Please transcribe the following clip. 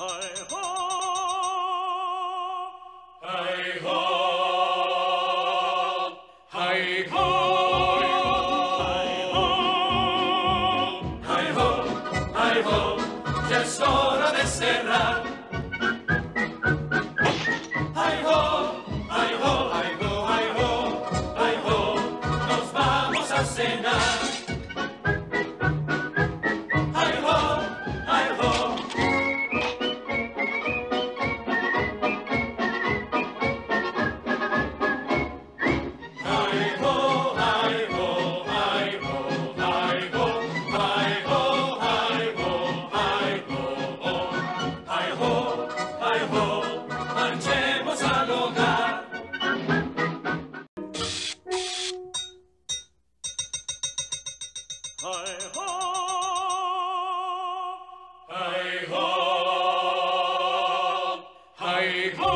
Hi ho, Hi ho, hi ho, hi ho, hi ho, ya es hora de cerrar. Hi ho, hi ho, hi ho, hi ho, hi ho, nos vamos a cenar. Hi ho, hi ho. Marchemos al hogar. hi ho, Hi ho, hi ho.